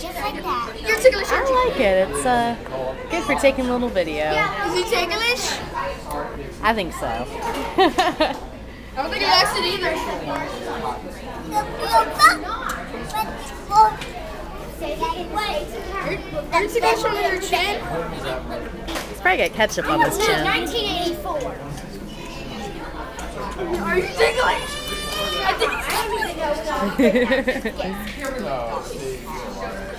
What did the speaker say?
Just like that. You're ticklish. I like it. It's good for taking a little video. Is he ticklish? I think so. I don't think he likes it either. Are you ticklish on your chin? He's probably got ketchup on his chin. 1984. Are you ticklish? I think he's